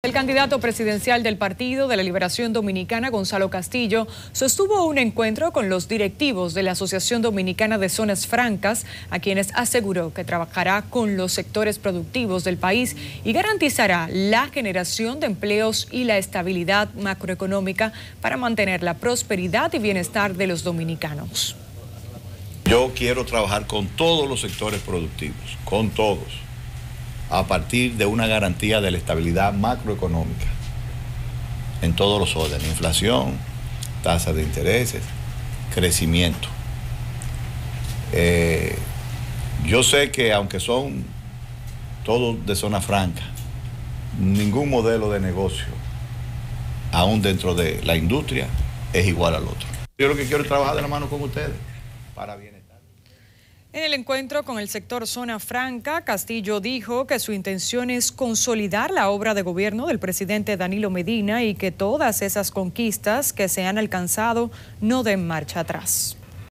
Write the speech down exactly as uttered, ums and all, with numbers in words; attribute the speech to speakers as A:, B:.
A: El candidato presidencial del Partido de la Liberación Dominicana, Gonzalo Castillo, sostuvo un encuentro con los directivos de la Asociación Dominicana de Zonas Francas, a quienes aseguró que trabajará con los sectores productivos del país y garantizará la generación de empleos y la estabilidad macroeconómica para mantener la prosperidad y bienestar de los dominicanos.
B: Yo quiero trabajar con todos los sectores productivos, con todos, a partir de una garantía de la estabilidad macroeconómica en todos los órdenes: inflación, tasas de intereses, crecimiento. Eh, yo sé que aunque son todos de zona franca, ningún modelo de negocio, aún dentro de la industria, es igual al otro. Yo lo que quiero es trabajar de la mano con ustedes para bienestar.
A: En el encuentro con el sector Zona Franca, Castillo dijo que su intención es consolidar la obra de gobierno del presidente Danilo Medina y que todas esas conquistas que se han alcanzado no den marcha atrás.